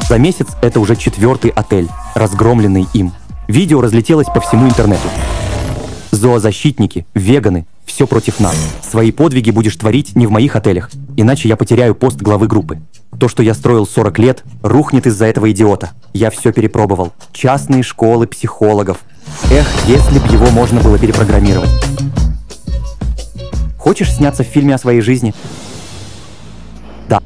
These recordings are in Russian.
За месяц это уже 4-й отель, разгромленный им. Видео разлетелось по всему интернету. Зоозащитники, веганы, все против нас. Свои подвиги будешь творить не в моих отелях, иначе я потеряю пост главы группы. То, что я строил 40 лет, рухнет из-за этого идиота. Я все перепробовал. Частные школы психологов. Эх, если б его можно было перепрограммировать. Хочешь сняться в фильме о своей жизни? Да.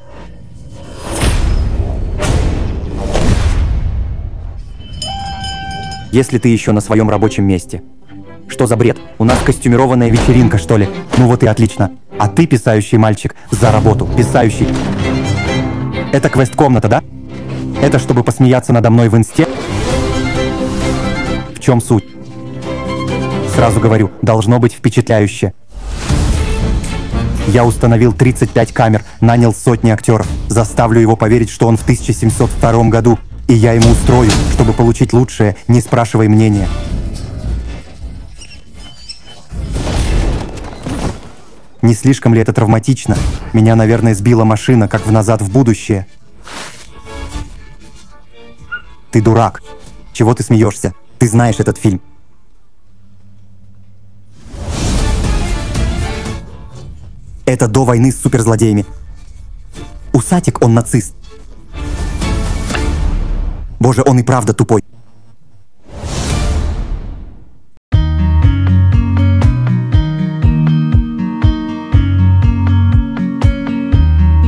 Если ты еще на своем рабочем месте. Что за бред? У нас костюмированная вечеринка, что ли? Ну вот и отлично. А ты, писающий мальчик, за работу, писающий. Это квест-комната, да? Это чтобы посмеяться надо мной в инсте? В чем суть? Сразу говорю, должно быть впечатляюще. Я установил 35 камер, нанял сотни актеров. Заставлю его поверить, что он в 1702 году. И я ему устрою, чтобы получить лучшее, не спрашивай мнения. Не слишком ли это травматично? Меня, наверное, сбила машина, как в «Назад в будущее». Ты дурак. Чего ты смеешься? Ты знаешь этот фильм. Это до войны с суперзлодеями. Усатик, он нацист. Боже, он и правда тупой.